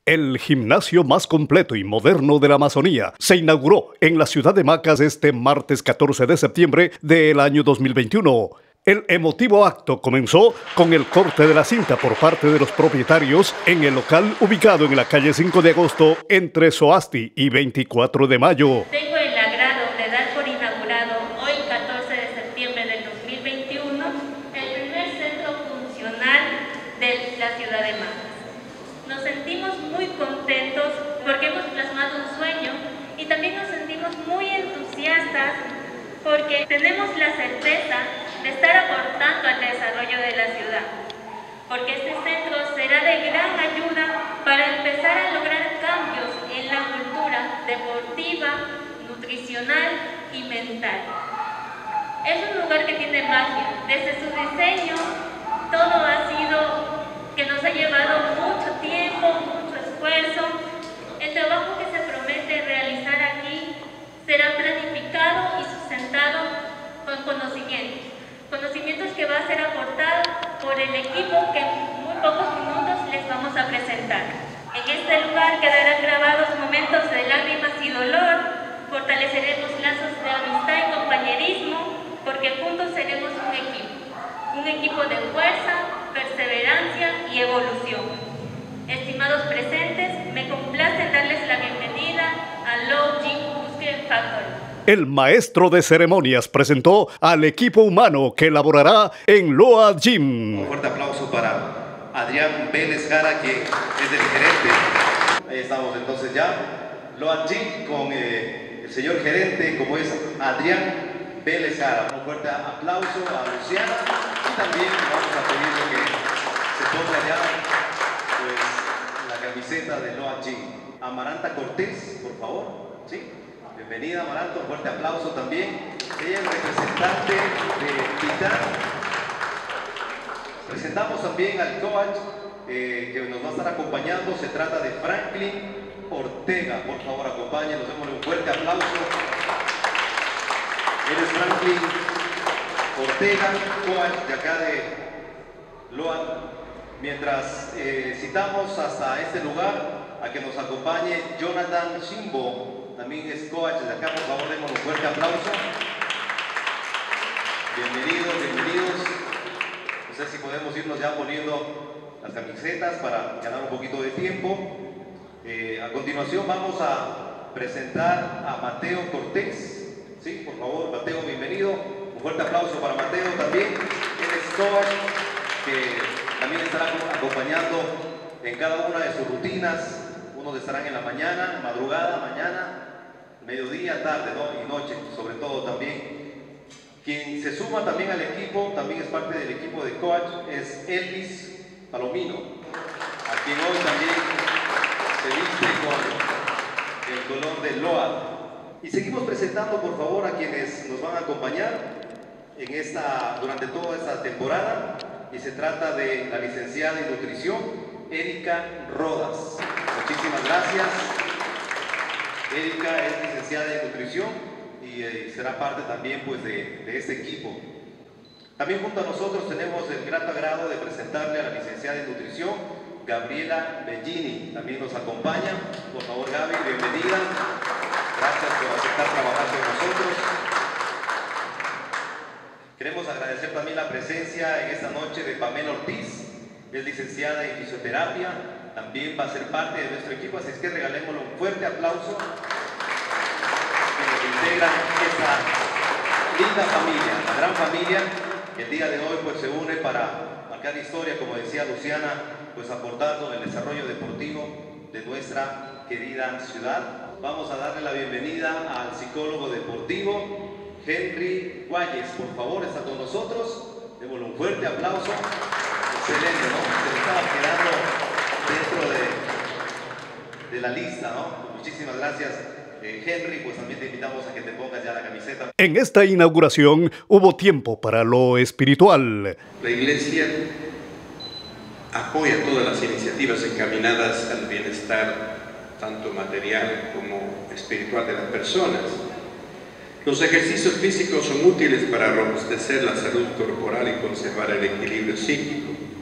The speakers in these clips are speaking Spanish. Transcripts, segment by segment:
El gimnasio más completo y moderno de la Amazonía se inauguró en la ciudad de Macas este martes 14 de septiembre del año 2021. El emotivo acto comenzó con el corte de la cinta por parte de los propietarios en el local ubicado en la calle 5 de agosto entre Soasti y 24 de mayo. Tengo el agrado de dar por inaugurado hoy 14 de septiembre del 2021 el primer centro funcional de la ciudad de Macas. Nos sentimos muy contentos porque hemos plasmado un sueño y también nos sentimos muy entusiastas porque tenemos la certeza de estar aportando al desarrollo de la ciudad, porque este centro será de gran ayuda para empezar a lograr cambios en la cultura deportiva, nutricional y mental. Es un lugar que tiene magia. Desde su diseño, todo ha sido que nos ha llevado mucho tiempo, mucho esfuerzo. El trabajo que se promete realizar aquí será planificado y sustentado con conocimientos que va a ser aportado por el equipo que en muy pocos minutos les vamos a presentar. En este lugar quedarán grabados momentos de lágrimas y dolor, fortaleceremos lazos de amistad y compañerismo, porque juntos seremos un equipo de fuerza, perseverancia y evolución. Estimados presentes, me complace darles la bienvenida a Low Gym Muscle Factory. El maestro de ceremonias presentó al equipo humano que elaborará en Loa Gym. Un fuerte aplauso para Adrián Vélez Gara, que es el gerente. Ahí estamos entonces ya. Loa Gym con el señor gerente, como es Adrián Vélez Gara. Un fuerte aplauso a Luciana y también vamos a pedirle que se ponga ya pues, la camiseta de Loa Gym. Amaranta Cortés, por favor. ¿Sí? Bienvenida, Amaranto, un fuerte aplauso también. Ella es representante de Titán. Presentamos también al coach que nos va a estar acompañando. Se trata de Franklin Ortega. Por favor, acompáñenos, démosle un fuerte aplauso. Él es Franklin Ortega, coach de acá de Loa. Mientras citamos hasta este lugar a que nos acompañe Jonathan Shimbo. También es coach de acá, por favor, démosle un fuerte aplauso. Bienvenidos, bienvenidos. No sé si podemos irnos ya poniendo las camisetas para ganar un poquito de tiempo. A continuación vamos a presentar a Mateo Cortés. Sí, por favor, Mateo, bienvenido. Un fuerte aplauso para Mateo también. Él es coach que también estará acompañando en cada una de sus rutinas. Unos estarán en la mañana, madrugada, mañana, mediodía, tarde, ¿no? Y noche, sobre todo también. Quien se suma también al equipo, también es parte del equipo de coach, es Elvis Palomino, a quien hoy también se viste con el color de Loa. Y seguimos presentando, por favor, a quienes nos van a acompañar durante toda esta temporada. Y se trata de la licenciada en nutrición, Erika Rodas. Muchísimas gracias. Erika es licenciada en nutrición y será parte también pues, de este equipo. También junto a nosotros tenemos el grato agrado de presentarle a la licenciada en nutrición, Gabriela Bellini. También nos acompaña. Por favor, Gaby, bienvenida. Gracias por aceptar trabajar con nosotros. Queremos agradecer también la presencia en esta noche de Pamela Ortiz. Es licenciada en fisioterapia, también va a ser parte de nuestro equipo, así es que regalémosle un fuerte aplauso que nos integran esta linda familia, la gran familia que el día de hoy pues, se une para marcar historia, como decía Luciana, pues aportando en el desarrollo deportivo de nuestra querida ciudad. Vamos a darle la bienvenida al psicólogo deportivo, Henry Guayes, por favor, está con nosotros. Démosle un fuerte aplauso. Excelente, ¿no? Se le estaba quedando dentro de la lista, ¿no? Muchísimas gracias, Henry. Pues también te invitamos a que te pongas ya la camiseta. En esta inauguración hubo tiempo para lo espiritual. La Iglesia apoya todas las iniciativas encaminadas al bienestar, tanto material como espiritual de las personas. Los ejercicios físicos son útiles para robustecer la salud corporal y conservar el equilibrio psíquico.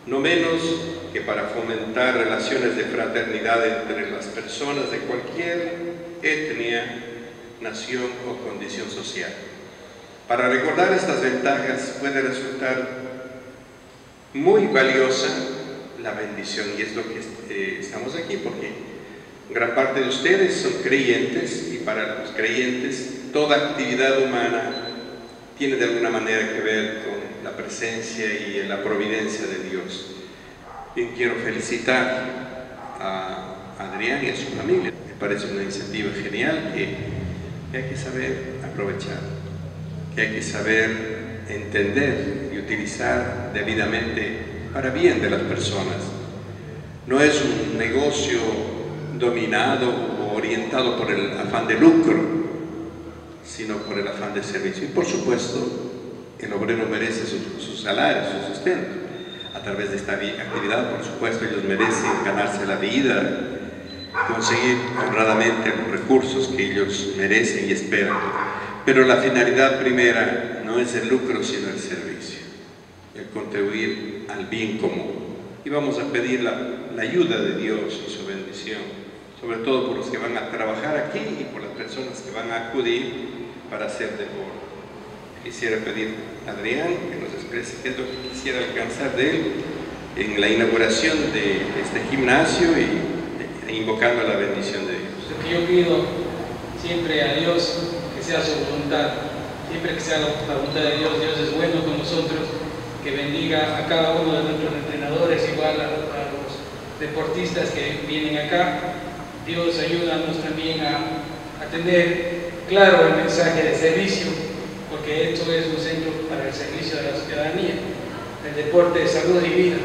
no menos que para fomentar relaciones de fraternidad entre las personas de cualquier etnia, nación o condición social. Para recordar estas ventajas puede resultar muy valiosa la bendición, y es lo que estamos aquí, porque gran parte de ustedes son creyentes, y para los creyentes toda actividad humana tiene de alguna manera que ver con la presencia y la providencia de Dios. Bien, quiero felicitar a Adrián y a su familia. Me parece una iniciativa genial que hay que saber aprovechar, que hay que saber entender y utilizar debidamente para bien de las personas. No es un negocio dominado o orientado por el afán de lucro, sino por el afán de servicio. Y por supuesto, el obrero merece su salario, su sustento. A través de esta actividad, por supuesto, ellos merecen ganarse la vida, conseguir honradamente los recursos que ellos merecen y esperan. Pero la finalidad primera no es el lucro, sino el servicio, el contribuir al bien común. Y vamos a pedir la ayuda de Dios y su bendición, sobre todo por los que van a trabajar aquí y por las personas que van a acudir para hacer deporte. Quisiera pedir a Adrián que nos exprese qué es lo que quisiera alcanzar de él en la inauguración de este gimnasio e invocando la bendición de Dios. Lo que yo pido siempre a Dios, que sea su voluntad, siempre que sea la voluntad de Dios. Dios es bueno con nosotros, que bendiga a cada uno de nuestros entrenadores, igual a los deportistas que vienen acá. Dios ayúdanos también a tener claro el mensaje de servicio, porque esto es un centro para el servicio de la ciudadanía, el deporte de salud y vida.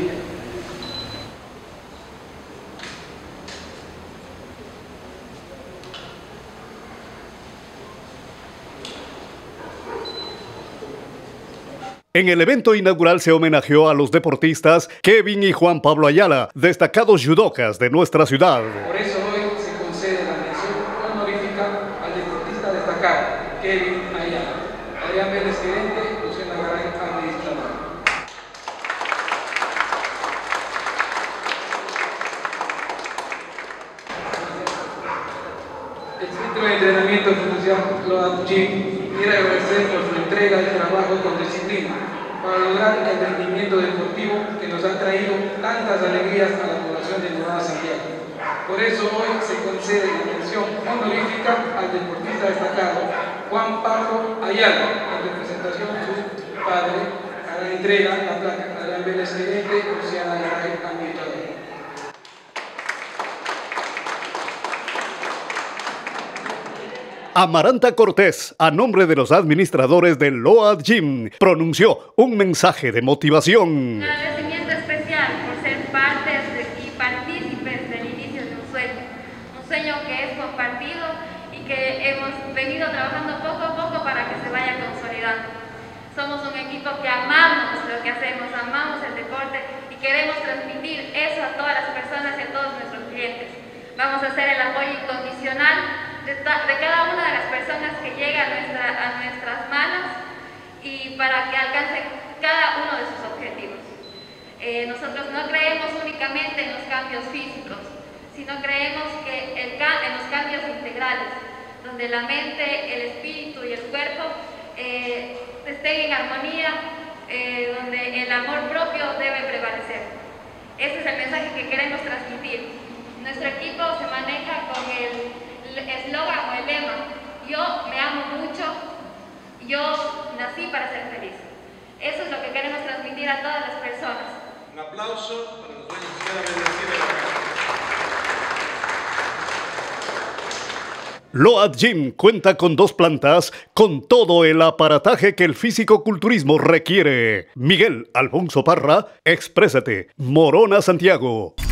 En el evento inaugural se homenajeó a los deportistas Kevin y Juan Pablo Ayala, destacados judokas de nuestra ciudad. Por eso hoy se concede la mención honorífica al deportista destacado, Kevin Ayala. Adrián Vélez, gerente, Luciana Garay, administrador. El Centro de Entrenamiento Fundación Load Gym quiere agradecer por su entrega de trabajo con disciplina para lograr el rendimiento deportivo que nos ha traído tantas alegrías a la población de Nueva Santiago. Por eso hoy se concede la mención honorífica al deportista destacado Juan Pablo Ayala, en representación de su padre, a la entrega la placa Adrián Vélez, gerente, Luciana Garay, administrador. Amaranta Cortés, a nombre de los administradores del Load Gym, pronunció un mensaje de motivación. Un agradecimiento especial por ser partes y partícipes del inicio de un sueño que es compartido y que hemos venido trabajando poco a poco para que se vaya consolidando. Somos un equipo que amamos lo que hacemos, amamos el deporte y queremos transmitir eso a todas las personas y a todos nuestros clientes. Vamos a hacer el apoyo incondicional de cada una de las personas que llega a nuestras manos y para que alcance cada uno de sus objetivos. Nosotros no creemos únicamente en los cambios físicos, sino creemos que en los cambios integrales, donde la mente, el espíritu y el cuerpo estén en armonía, donde el amor propio debe prevalecer. Ese es el mensaje que queremos transmitir. Nuestro equipo se maneja con el eslogan o el lema: yo me amo mucho, yo nací para ser feliz. Eso es lo que queremos transmitir a todas las personas. Un aplauso para los dueños de la bendecida de la casa. Load Gym cuenta con 2 plantas con todo el aparataje que el físico-culturismo requiere. Miguel Alfonso Parra, Exprésate, Morona, Santiago.